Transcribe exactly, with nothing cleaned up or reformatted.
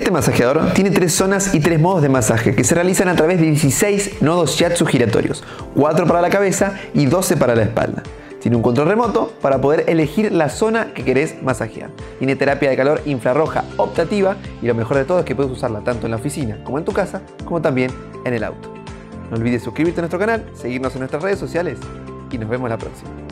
Este masajeador tiene tres zonas y tres modos de masaje que se realizan a través de dieciséis nodos shiatsu giratorios, cuatro para la cabeza y doce para la espalda. Tiene un control remoto para poder elegir la zona que querés masajear. Tiene terapia de calor infrarroja optativa y lo mejor de todo es que puedes usarla tanto en la oficina como en tu casa, como también en el auto. No olvides suscribirte a nuestro canal, seguirnos en nuestras redes sociales y nos vemos la próxima.